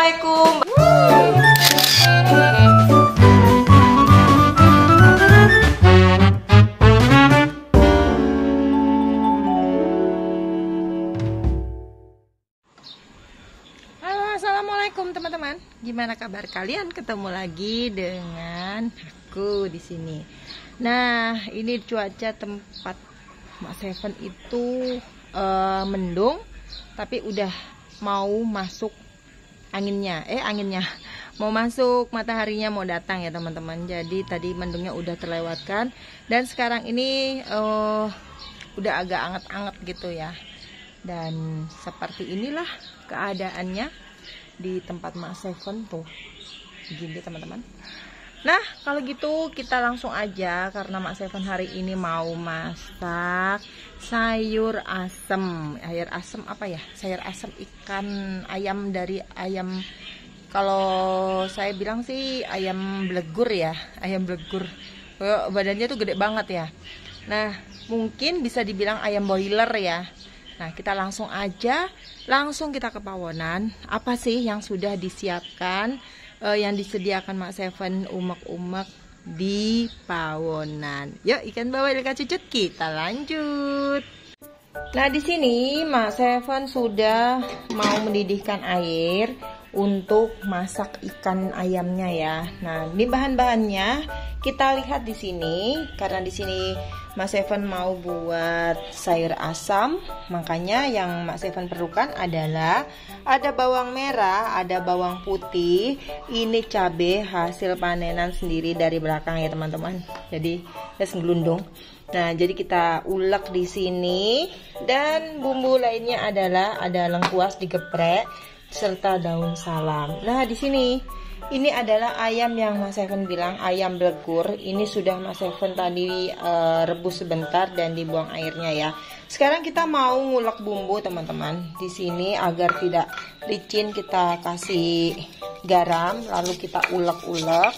Assalamualaikum. Halo, assalamualaikum teman-teman. Gimana kabar kalian? Ketemu lagi dengan aku di sini. Nah, ini cuaca tempat Mak Seven itu mendung, tapi udah mau masuk anginnya. Mau masuk, mataharinya mau datang ya teman-teman. Jadi tadi mendungnya udah terlewatkan dan sekarang ini udah agak anget-anget gitu ya. Dan seperti inilah keadaannya di tempat Mak Seven tuh. Gini teman-teman. Nah, kalau gitu kita langsung aja karena Mak Seven hari ini mau masak sayur asem. Sayur asem apa ya? Sayur asem ikan ayam dari ayam. Kalau saya bilang sih ayam blegur ya, ayam blegur. Badannya tuh gede banget ya. Nah, mungkin bisa dibilang ayam boiler ya. Nah, kita langsung aja, langsung kita ke Pawonan. Apa sih yang sudah disiapkan, yang disediakan Mak Seven umek-umek di Pawonan? Yuk, ikan bawal Ilka Cucut, kita lanjut. Nah, di sini Mak Seven sudah mau mendidihkan air untuk masak ikan ayamnya ya. Nah, ini bahan-bahannya kita lihat di sini. Karena di sini Mak Seven mau buat sayur asam, makanya yang Mak Seven perlukan adalah ada bawang merah, ada bawang putih, ini cabai hasil panenan sendiri dari belakang ya teman-teman. Jadi selundung. Nah, jadi kita ulek di sini dan bumbu lainnya adalah ada lengkuas digeprek serta daun salam. Nah, di sini ini adalah ayam yang Mas Seven bilang ayam blegur. Ini sudah Mas Seven tadi rebus sebentar dan dibuang airnya ya. Sekarang kita mau ngulek bumbu teman-teman. Di sini agar tidak licin kita kasih garam lalu kita ulek-ulek.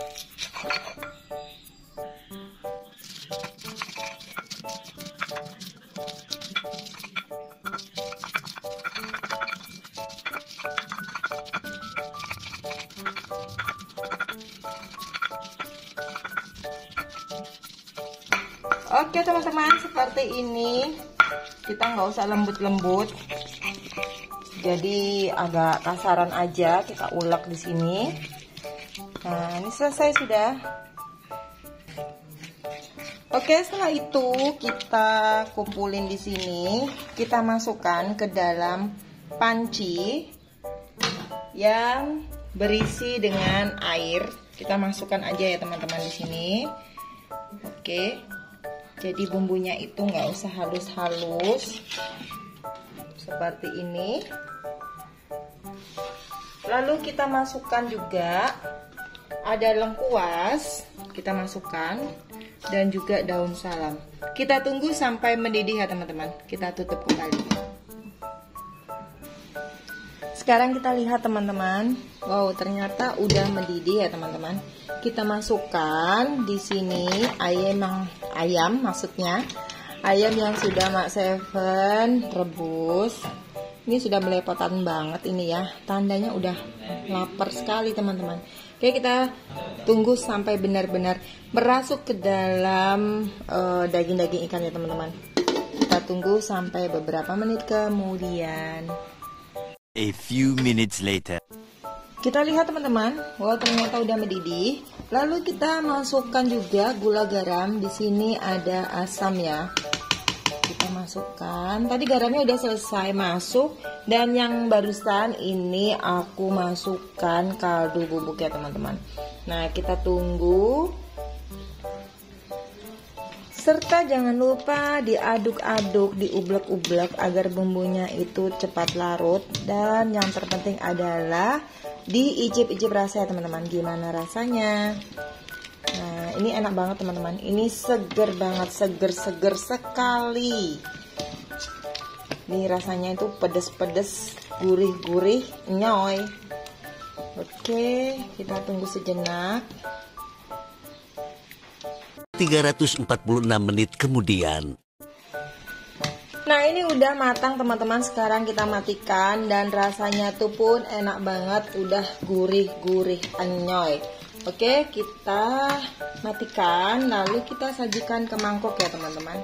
Oke teman-teman, seperti ini. Kita nggak usah lembut-lembut, jadi agak kasaran aja. Kita ulek di sini. Nah, ini selesai sudah. Oke, setelah itu kita kumpulin di sini. Kita masukkan ke dalam panci yang berisi dengan air. Kita masukkan aja ya teman-teman di sini. Oke. Jadi bumbunya itu nggak usah halus-halus seperti ini. Lalu kita masukkan juga ada lengkuas, kita masukkan dan juga daun salam. Kita tunggu sampai mendidih ya teman-teman. Kita tutup kembali. Sekarang kita lihat teman-teman. Wow, ternyata udah mendidih ya teman-teman. Kita masukkan di sini ayam maksudnya ayam yang sudah Mak Seven rebus. Ini sudah melepotan banget ini ya, tandanya udah lapar sekali teman-teman. Oke, kita tunggu sampai benar-benar merasuk ke dalam daging-daging ikan ya teman-teman. Kita tunggu sampai beberapa menit kemudian. A few minutes later. Kita lihat teman-teman, wow ternyata udah mendidih. Lalu kita masukkan juga gula garam. Di sini ada asam ya. Kita masukkan. Tadi garamnya udah selesai masuk dan yang barusan ini aku masukkan kaldu bubuk ya teman-teman. Nah, kita tunggu. Serta jangan lupa diaduk-aduk, diublek-ublek agar bumbunya itu cepat larut. Dan yang terpenting adalah diicip-icip rasa ya teman-teman. Gimana rasanya? Nah, ini enak banget teman-teman. Ini seger banget, seger-seger sekali. Ini rasanya itu pedes-pedes, gurih-gurih, nyoy. Oke, kita tunggu sejenak. 346 menit kemudian. Nah ini udah matang teman-teman. Sekarang kita matikan dan rasanya tuh pun enak banget. Udah gurih-gurih anyoy. Oke, kita matikan. Lalu kita sajikan ke mangkok ya teman-teman.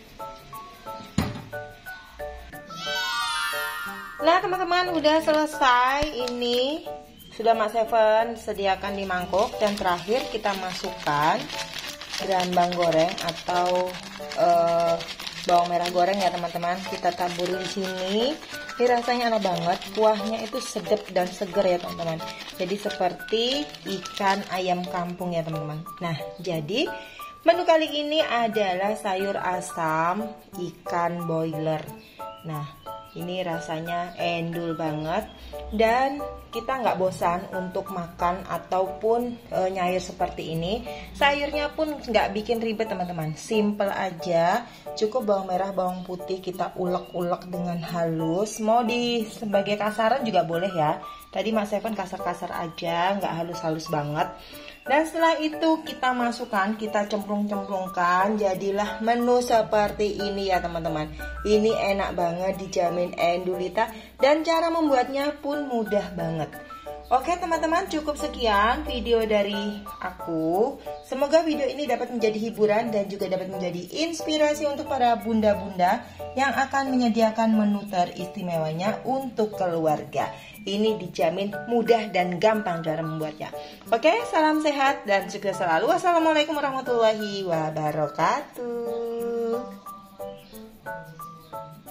Nah teman-teman udah selesai. Ini sudah Mak Seven sediakan di mangkok. Dan terakhir kita masukkan gerambang goreng atau bawang merah goreng ya teman-teman. Kita taburi di sini. Ini rasanya enak banget. Kuahnya itu sedap dan seger ya teman-teman. Jadi seperti ikan ayam kampung ya teman-teman. Nah jadi menu kali ini adalah sayur asam ikan boiler. Nah ini rasanya endul banget dan kita nggak bosan untuk makan ataupun nyair seperti ini. Sayurnya pun nggak bikin ribet teman-teman, simple aja. Cukup bawang merah, bawang putih kita ulek-ulek dengan halus. Mau di sebagai kasaran juga boleh ya. Tadi Mak Seven kasar-kasar aja, nggak halus-halus banget. Dan setelah itu kita masukkan, kita cemplung-cemplungkan, jadilah menu seperti ini ya teman-teman. Ini enak banget, dijamin endulita dan cara membuatnya pun mudah banget. Oke teman-teman, cukup sekian video dari aku. Semoga video ini dapat menjadi hiburan dan juga dapat menjadi inspirasi untuk para bunda-bunda yang akan menyediakan menu teristimewanya untuk keluarga. Ini dijamin mudah dan gampang cara membuatnya. Oke, salam sehat dan sukses selalu. Wassalamualaikum warahmatullahi wabarakatuh.